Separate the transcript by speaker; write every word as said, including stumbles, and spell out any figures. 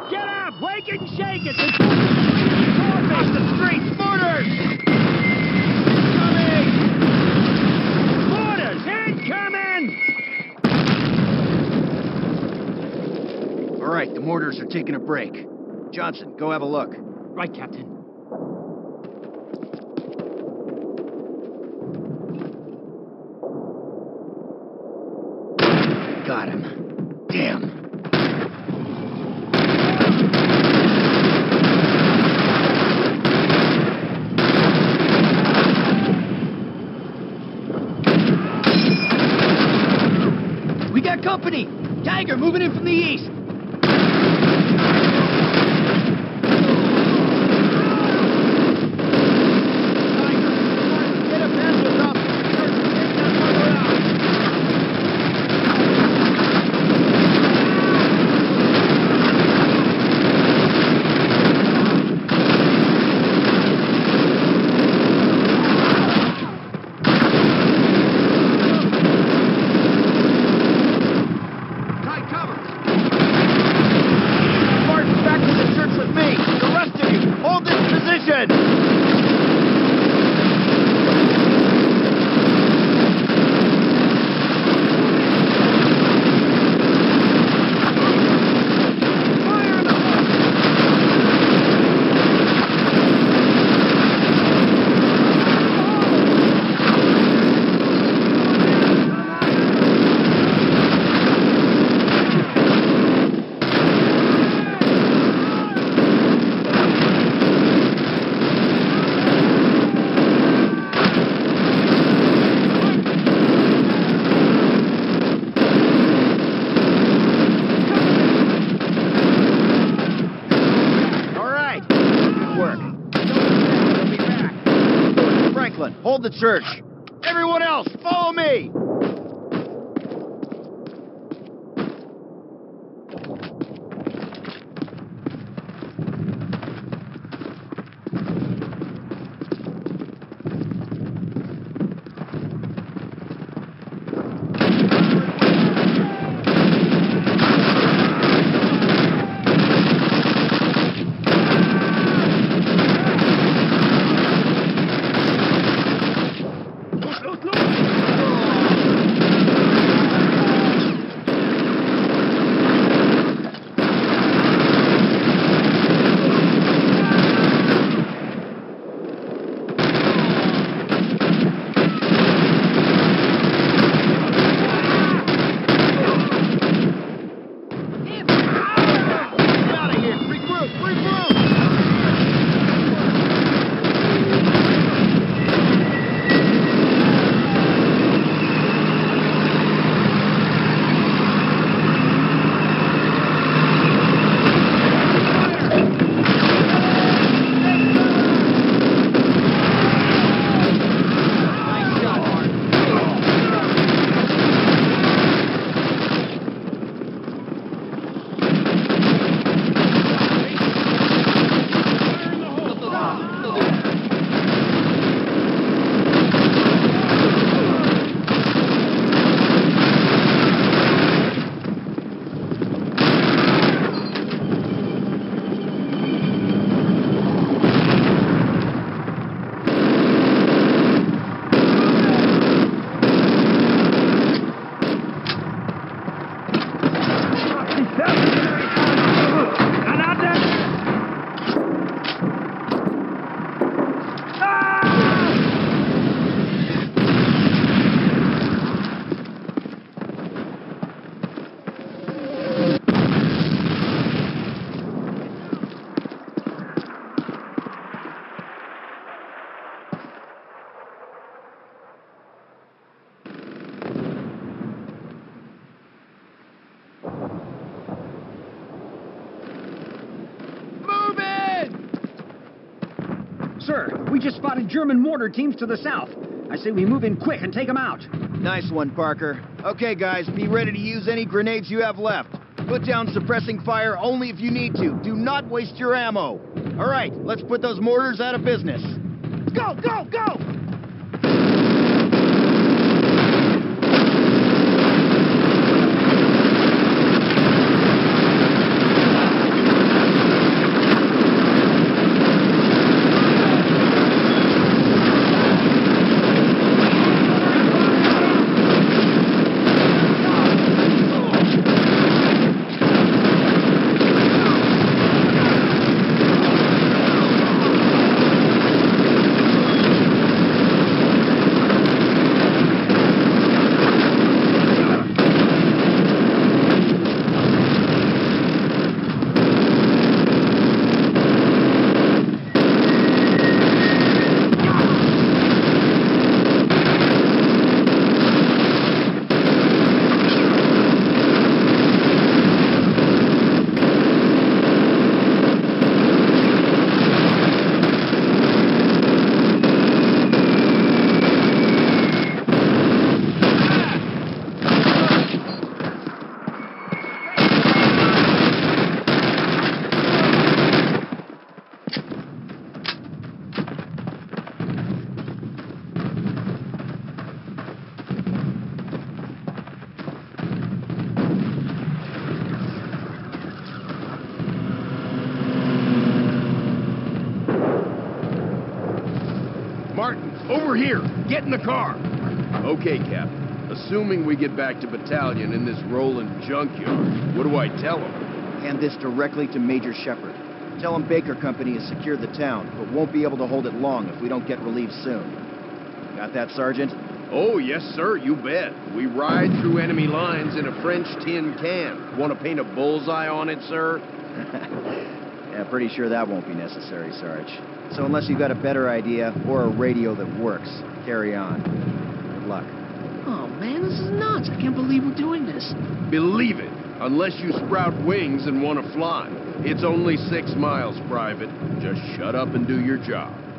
Speaker 1: Get up! Wake and shake it! Across the streets! Mortars! Coming! Mortars! Incoming!
Speaker 2: All right, the mortars are taking a break. Johnson, go have a look.
Speaker 1: Right, Captain.
Speaker 2: Got him. Damn. We got company! Tiger moving in from the east! Hold the church. Everyone else, follow me!
Speaker 1: Sir, we just spotted German mortar teams to the south. I say we move in quick and take them out.
Speaker 2: Nice one, Parker. Okay, guys, be ready to use any grenades you have left. Put down suppressing fire only if you need to. Do not waste your ammo. All right, let's put those mortars out of business.
Speaker 1: Go, go, go!
Speaker 3: Over here! Get in the car!
Speaker 4: Okay, Captain. Assuming we get back to battalion in this rolling junkyard, what do I tell them?
Speaker 2: Hand this directly to Major Shepard. Tell him Baker Company has secured the town, but won't be able to hold it long if we don't get relief soon. Got that, Sergeant?
Speaker 4: Oh, yes, sir, you bet. We ride through enemy lines in a French tin can. Want to paint a bullseye on it, sir?
Speaker 2: Yeah, pretty sure that won't be necessary, Sarge. So unless you've got a better idea or a radio that works, carry on. Good luck.
Speaker 5: Oh, man, this is nuts. I can't believe we're doing this.
Speaker 4: Believe it, unless you sprout wings and want to fly. It's only six miles, Private. Just shut up and do your job.